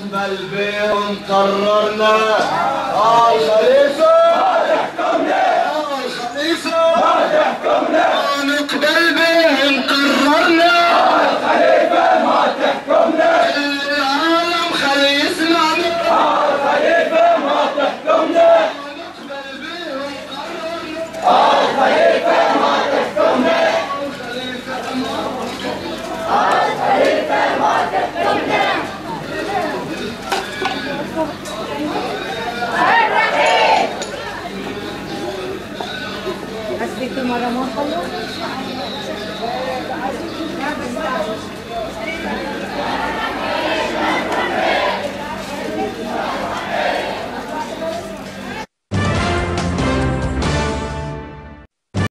نقبل بيهم قررنا الخليفة ما تحكمنا، الخليفة ما تحكمنا، نقبل بيهم قررنا الخليفة ما تحكمنا، العالم خلي يسمعنا الخليفة ما تحكمنا، نقبل بيهم قررنا الخليفة ما تحكمنا، الخليفة ما تحكمنا. حسيت مرة ما خلص؟